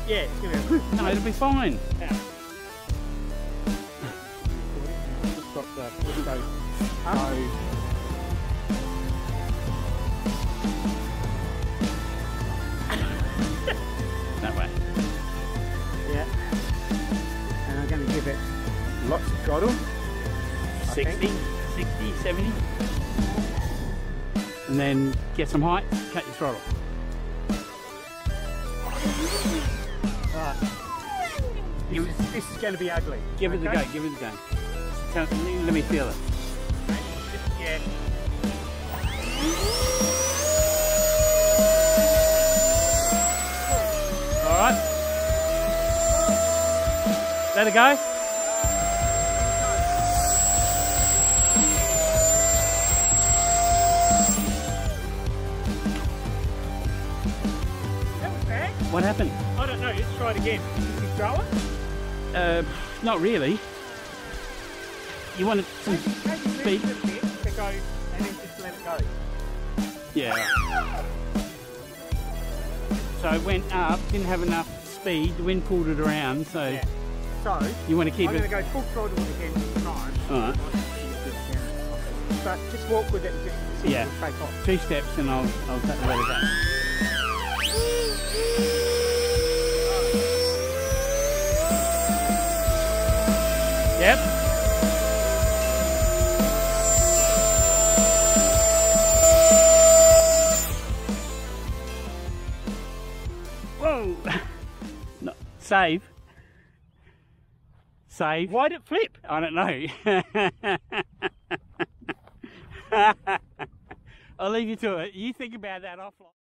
Yeah, it's going to be... No, it'll be fine. Yeah. Just got the window. That way. Yeah. And I'm going to give it lots of throttle. 60, 60, 70. And then get some height, cut your throttle. Right. This is going to be ugly. Give it a go, give it a go. Let me feel it. Yeah. Alright. Let it go. That was bad. What happened? I don't know, let's try it again. Did you throw it? Not really. You wanted some speed? To go and then just let it go. Yeah. So it went up, didn't have enough speed, the wind pulled it around, so Yeah. So, you want to keep I'm it... going to go full throttle again this time. Alright. But just walk with it and just see Yeah. if it'll take off. 3 steps and I'll let it go. Yep. Whoa! No, save. Save. Why'd it flip? I don't know. I'll leave you to it. You think about that offline.